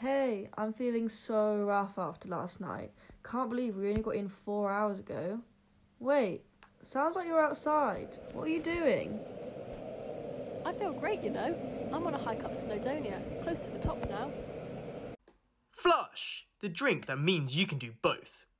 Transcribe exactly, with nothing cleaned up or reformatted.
Hey, I'm feeling so rough after last night. Can't believe we only got in four hours ago. Wait, sounds like you're outside. What are you doing? I feel great, you know. I'm on a hike up Snowdonia, close to the top now. Flush! The drink that means you can do both.